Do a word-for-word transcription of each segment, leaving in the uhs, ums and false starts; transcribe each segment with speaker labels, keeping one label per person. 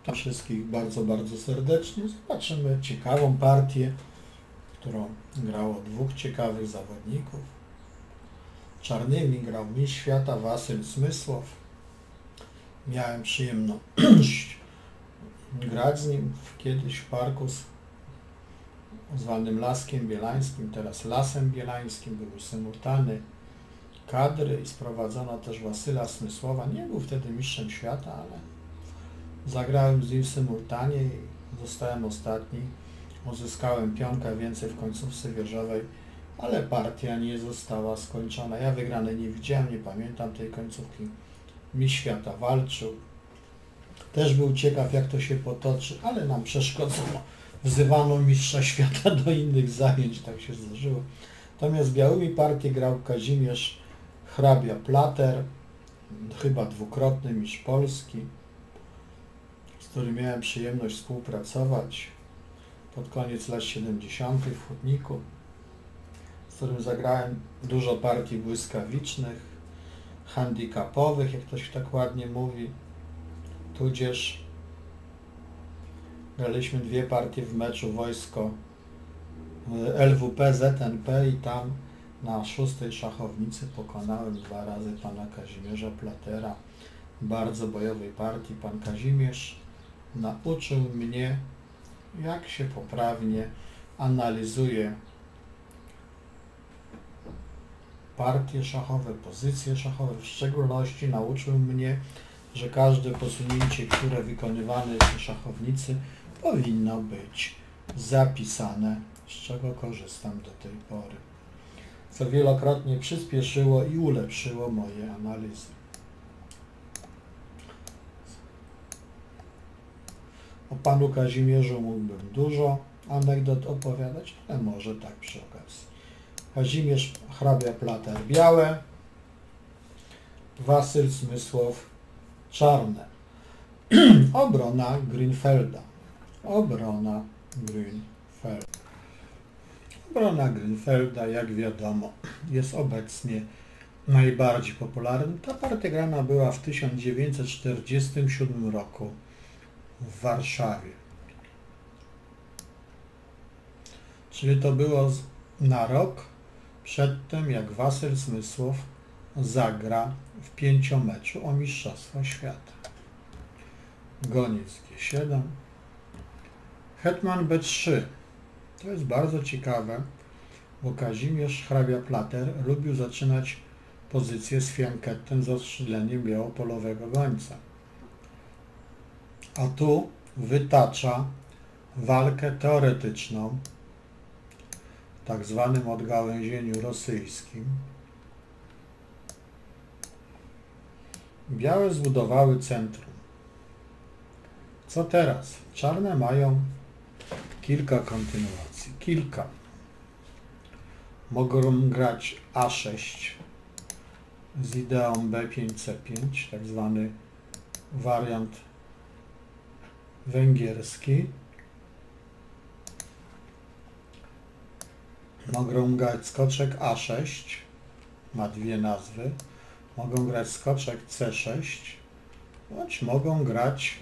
Speaker 1: Witam wszystkich bardzo, bardzo serdecznie. Zobaczymy ciekawą partię, którą grało dwóch ciekawych zawodników. Czarnymi grał mistrz świata Wasyl Smysłow. Miałem przyjemność grać z nim kiedyś w parku zwanym Laskiem Bielańskim, teraz Lasem Bielańskim. Były symultany kadry i sprowadzono też Wasyla Smysłowa. Nie był wtedy mistrzem świata, ale zagrałem z nim w symultanie i zostałem ostatni. Uzyskałem pionkę więcej w końcówce wieżowej, ale partia nie została skończona. Ja wygranej nie widziałem, nie pamiętam tej końcówki. Mistrz świata walczył. Też był ciekaw, jak to się potoczy, ale nam przeszkodzono. Wzywano mistrza świata do innych zajęć, tak się zdarzyło. Natomiast białymi partię grał Kazimierz hrabia Plater, chyba dwukrotny mistrz Polski, z którym miałem przyjemność współpracować pod koniec lat siedemdziesiątych w Hutniku, z którym zagrałem dużo partii błyskawicznych, handicapowych, jak ktoś tak ładnie mówi, tudzież graliśmy dwie partie w meczu wojsko L W P Z N P i tam na szóstej szachownicy pokonałem dwa razy pana Kazimierza Platera w bardzo bojowej partii. Pan Kazimierz nauczył mnie, jak się poprawnie analizuje partie szachowe, pozycje szachowe. W szczególności nauczył mnie, że każde posunięcie, które wykonywane jest na szachownicy, powinno być zapisane, z czego korzystam do tej pory, co wielokrotnie przyspieszyło i ulepszyło moje analizy. O panu Kazimierzu mógłbym dużo anegdot opowiadać, ale może tak przy okazji. Kazimierz hrabia Plater białe, Wasyl Smysłow czarne. Obrona Grünfelda. Obrona Grünfelda. Obrona Grünfelda, jak wiadomo, jest obecnie najbardziej popularna. Ta partia grana była w tysiąc dziewięćset czterdziestym siódmym roku w Warszawie. Czyli to było na rok przed tym, jak Wasyl Smysłow zagra w pięciomeczu o Mistrzostwo Świata. Goniec G siedem. Hetman B trzy. To jest bardzo ciekawe, bo Kazimierz hrabia Plater lubił zaczynać pozycję z fiankettem z ostrzyleniem białopolowego gońca. A tu wytacza walkę teoretyczną w tak zwanym odgałęzieniu rosyjskim. Białe zbudowały centrum. Co teraz? Czarne mają kilka kontynuacji. Kilka. Mogą grać A sześć z ideą B pięć C pięć, tak zwany wariant węgierski. Mogą grać skoczek A sześć, ma dwie nazwy. Mogą grać skoczek C sześć, bądź mogą grać,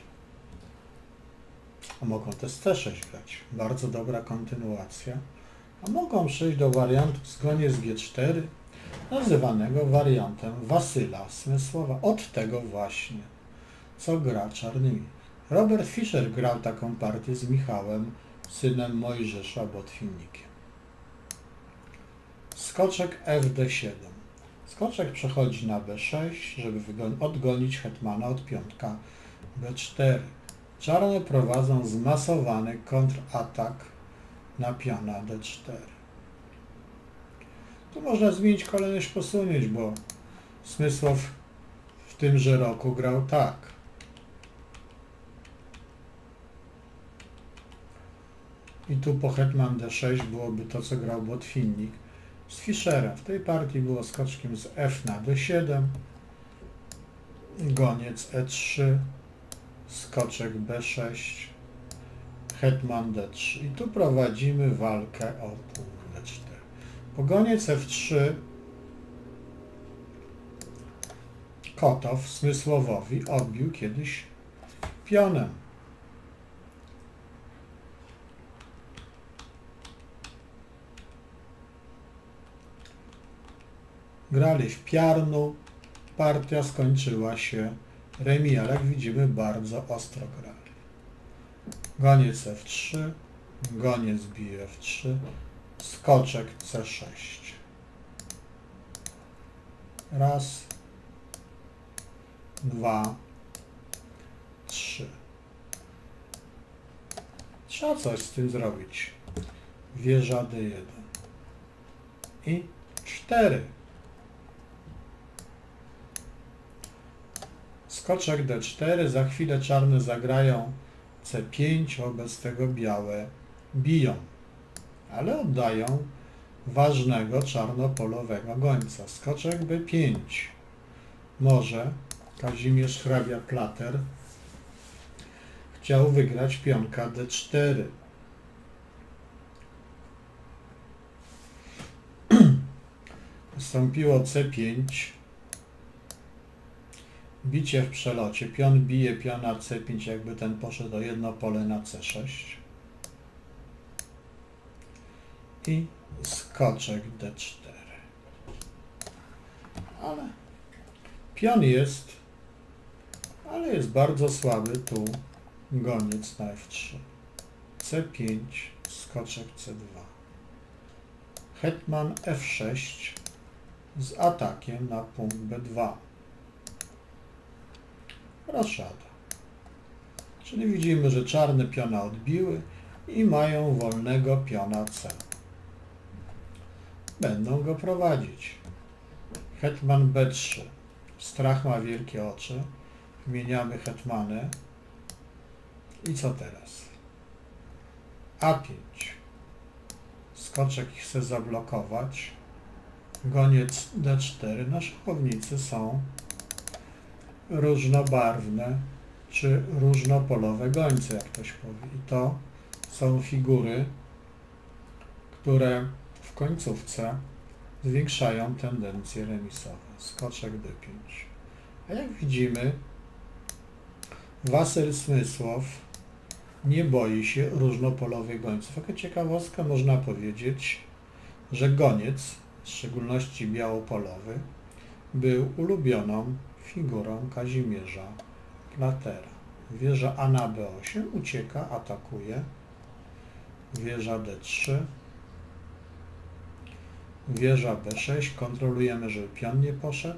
Speaker 1: a mogą też C sześć grać. Bardzo dobra kontynuacja. A mogą przejść do wariantu goniec G cztery, nazywanego wariantem Wasyla Smysłowa. Od tego właśnie, co gra czarnymi. Robert Fischer grał taką partię z Michałem, synem Mojżesza Botwinnikiem. Skoczek F D siedem. Skoczek przechodzi na B sześć, żeby odgonić hetmana od piątka B cztery. Czarne prowadzą zmasowany kontratak na piona D cztery. Tu można zmienić kolejność posunięć, bo Smysłow w tymże roku grał tak. I tu po hetman D sześć byłoby to, co grał Botwinnik z Fischera. W tej partii było skoczkiem z F na D siedem, goniec E trzy, skoczek B sześć, hetman D trzy. I tu prowadzimy walkę o punkt D cztery. Po goniec F trzy Kotow Smysłowowi odbił kiedyś pionem. grali w piarnu, partia skończyła się remis, ale jak widzimy bardzo ostro grali. Goniec F trzy, goniec bije F trzy, skoczek C sześć. Raz, dwa, trzy. Trzeba coś z tym zrobić. Wieża D jeden. I cztery. Skoczek D cztery, za chwilę czarne zagrają C pięć, wobec tego białe biją, ale oddają ważnego czarnopolowego gońca. Skoczek B pięć. Może Kazimierz Hrabia-Plater chciał wygrać pionka D cztery. Nastąpiło C pięć. Bicie w przelocie. Pion bije piona C pięć, jakby ten poszedł o jedno pole na C sześć. I skoczek D cztery. Ale pion jest, ale jest bardzo słaby tu goniec na F trzy. C pięć, skoczek C dwa. Hetman F sześć z atakiem na punkt B dwa. Roszada. Czyli widzimy, że czarne piona odbiły i mają wolnego piona C. Będą go prowadzić. Hetman B trzy. Strach ma wielkie oczy. Wymieniamy hetmany. I co teraz? A pięć. Skoczek chce zablokować. Goniec D cztery. Na szachownicy są różnobarwne czy różnopolowe gońce, jak ktoś powie. I to są figury, które w końcówce zwiększają tendencje remisowe. Skoczek D pięć. A jak widzimy, Wasyl Smysłow nie boi się różnopolowych gońców. Jako ciekawostkę można powiedzieć, że goniec, w szczególności białopolowy, był ulubioną figurą Kazimierza Platera. Wieża A na B osiem, ucieka, atakuje. Wieża D trzy. Wieża B sześć, kontrolujemy, żeby pion nie poszedł.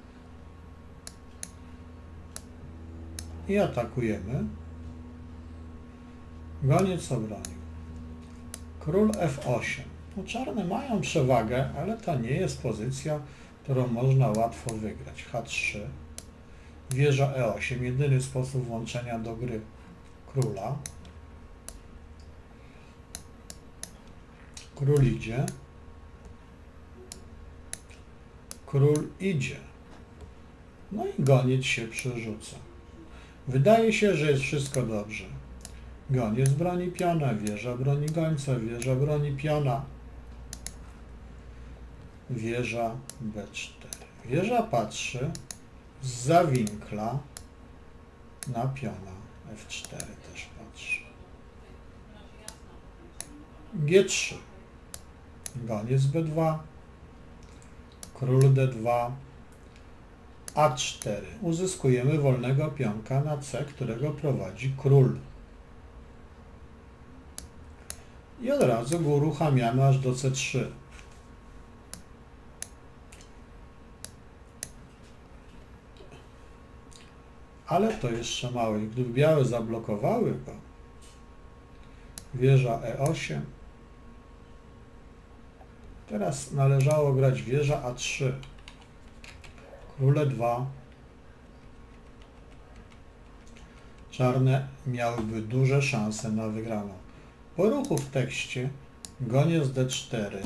Speaker 1: I atakujemy. Goniec obronił. Król F osiem. No, czarne mają przewagę, ale to nie jest pozycja, którą można łatwo wygrać. H trzy. Wieża E osiem. Jedyny sposób włączenia do gry króla. Król idzie. Król idzie. No i goniec się przerzuca. Wydaje się, że jest wszystko dobrze. Goniec broni piona, wieża broni gońca, wieża broni piona. Wieża B cztery. Wieża patrzy zza winkla na piona. F cztery też patrzy. G trzy. Goniec B dwa. Król D dwa. A cztery. Uzyskujemy wolnego pionka na C, którego prowadzi król. I od razu go uruchamiamy aż do C trzy. Ale to jeszcze mało. Gdyby białe zablokowały go, wieża E osiem. Teraz należało grać wieża A trzy. Król E dwa. Czarne miałyby duże szanse na wygraną. Po ruchu w tekście goniec D cztery.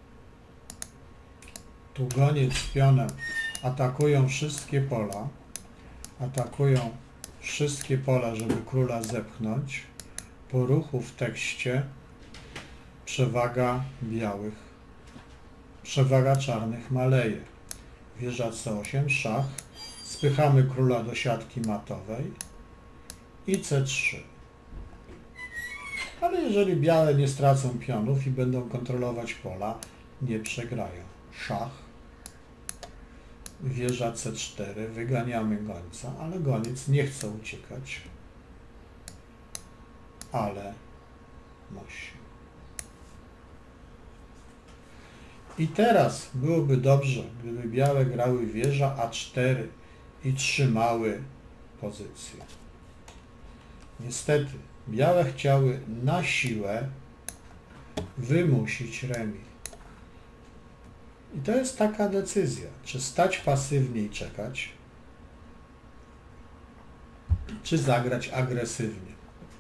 Speaker 1: Tu goniec z pionem atakują wszystkie pola. Atakują wszystkie pola, żeby króla zepchnąć. Po ruchu w tekście przewaga białych, przewaga czarnych maleje. Wieża C osiem, szach. Spychamy króla do siatki matowej i C trzy. Ale jeżeli białe nie stracą pionów i będą kontrolować pola, nie przegrają. Szach. wieża C cztery, wyganiamy gońca, ale goniec nie chce uciekać, ale musi. I teraz byłoby dobrze, gdyby białe grały wieża A cztery i trzymały pozycję. Niestety, białe chciały na siłę wymusić remis. I to jest taka decyzja, czy stać pasywnie i czekać, czy zagrać agresywnie.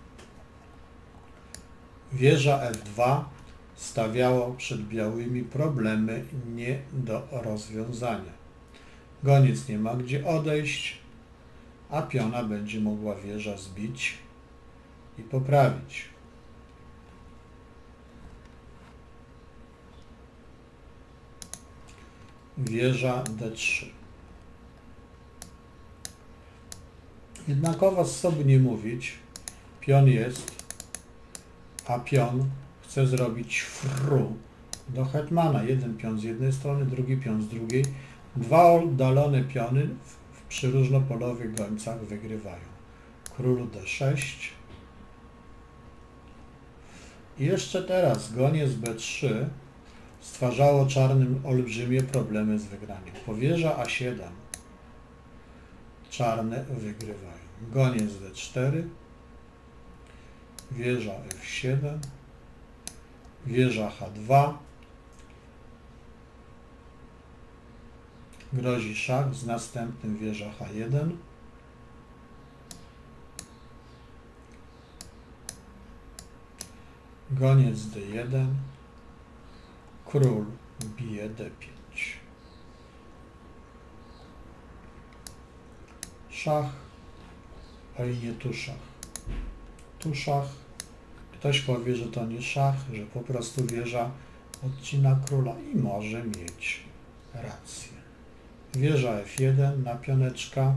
Speaker 1: Wieża F dwa stawiało przed białymi problemy nie do rozwiązania. Goniec nie ma gdzie odejść, a piona będzie mogła wieża zbić i poprawić. Wieża D trzy. Jednakowo z sobą nie mówić, pion jest, a pion chce zrobić fru do hetmana. Jeden pion z jednej strony, drugi pion z drugiej. Dwa oddalone piony w, w, przy różnopolowych gońcach wygrywają. Król D sześć. I jeszcze teraz goniec B trzy stwarzało czarnym olbrzymie problemy z wygraniem. Po wieża A siedem czarne wygrywają. Goniec D cztery, wieża F siedem, wieża H dwa, grozi szach z następnym wieża H jeden, goniec D jeden, król bije D pięć. Szach, a i nie tu szach. Tu szach. Ktoś powie, że to nie szach, że po prostu wieża odcina króla i może mieć rację. Wieża F jeden na pioneczka.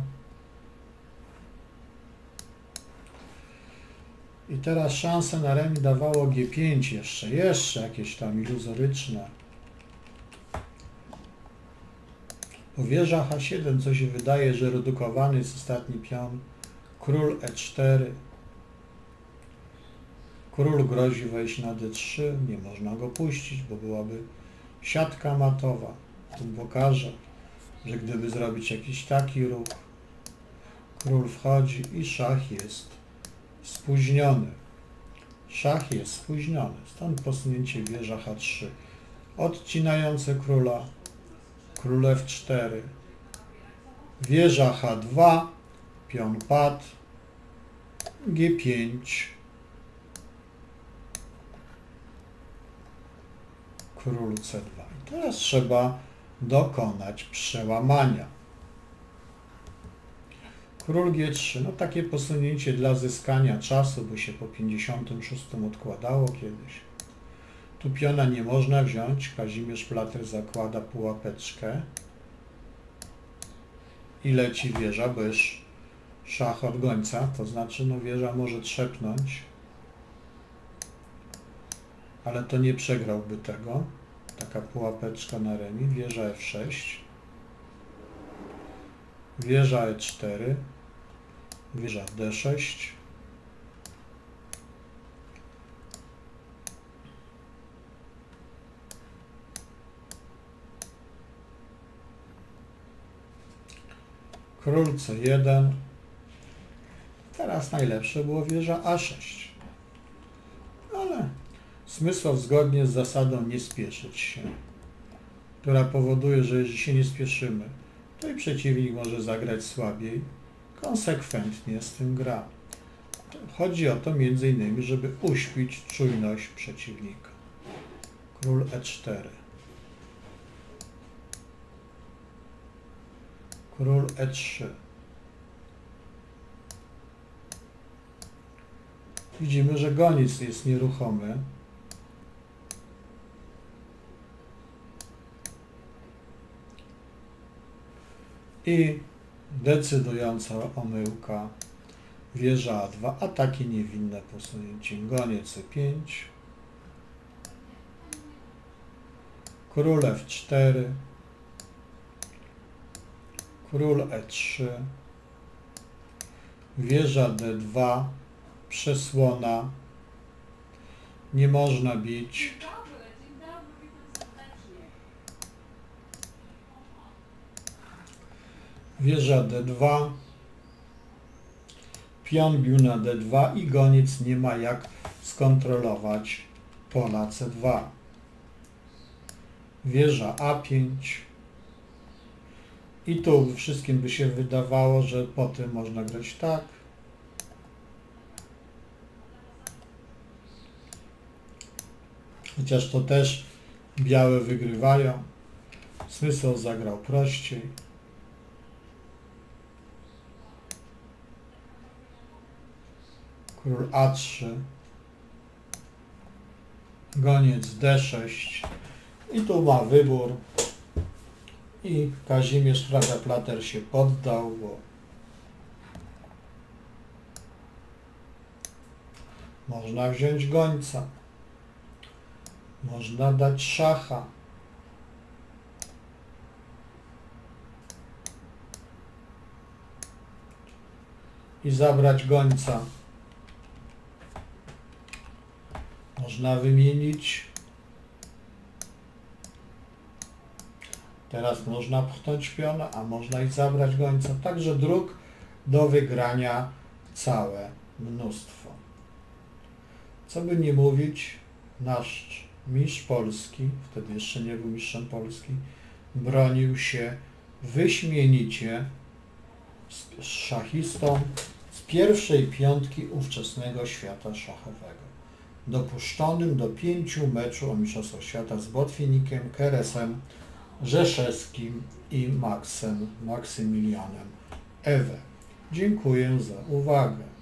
Speaker 1: I teraz szanse na remis dawało G pięć jeszcze, jeszcze jakieś tam iluzoryczne. Po wieża H siedem, co się wydaje, że redukowany jest ostatni pion. Król E cztery. Król grozi wejść na D trzy, nie można go puścić, bo byłaby siatka matowa. Tu pokażę, że gdyby zrobić jakiś taki ruch, król wchodzi i szach jest spóźniony. Szach jest spóźniony, stąd posunięcie wieża H trzy. Odcinające króla, król F cztery, wieża H dwa, pion padł, G pięć, król C dwa. I teraz trzeba dokonać przełamania. Król G trzy, no takie posunięcie dla zyskania czasu, bo się po pięćdziesiątym szóstym odkładało kiedyś. Tu piona nie można wziąć, Kazimierz Plater zakłada pułapeczkę i leci wieża, bo jest szach od gońca, to znaczy no wieża może trzepnąć, ale to nie przegrałby tego. Taka pułapeczka na remis, wieża F sześć, wieża E cztery, wieża D sześć, król C jeden, teraz najlepsze było wieża A sześć, ale Smysłow zgodnie z zasadą nie spieszyć się, która powoduje, że jeżeli się nie spieszymy, to i przeciwnik może zagrać słabiej, konsekwentnie z tym gra. Chodzi o to między innymi, żeby uśpić czujność przeciwnika. Król E cztery. Król E trzy. Widzimy, że goniec jest nieruchomy. I decydująca omyłka, wieża A dwa, a takie niewinne posunięcie, goniec E pięć, król F cztery, król e trzy, wieża d dwa, przesłona, nie można bić, wieża d dwa, pion bił na d dwa i goniec nie ma jak skontrolować pola c dwa. Wieża a pięć i tu wszystkim by się wydawało, że po tym można grać tak. Chociaż to też białe wygrywają. Smysł zagrał prościej. Król a trzy, goniec d sześć i tu ma wybór i Kazimierz Praga-Plater się poddał, bo można wziąć gońca, można dać szacha, i zabrać gońca. Można wymienić. Teraz można pchnąć piona, a można i zabrać gońca. Także dróg do wygrania całe mnóstwo. Co by nie mówić, nasz mistrz Polski, wtedy jeszcze nie był mistrzem Polski, bronił się wyśmienicie z szachistą z pierwszej piątki ówczesnego świata szachowego, dopuszczonym do pięciu meczów o Mistrzostwo Świata z Botwinikiem, Keresem, Rzeszewskim i Maxem, Maksymilianem Ewe. Dziękuję za uwagę.